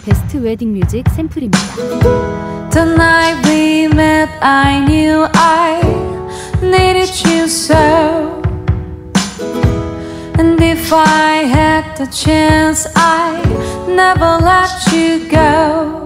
베스트웨딩뮤직 샘플입니다. The night we met I knew I needed you so, and if I had the chance I'd never let you go.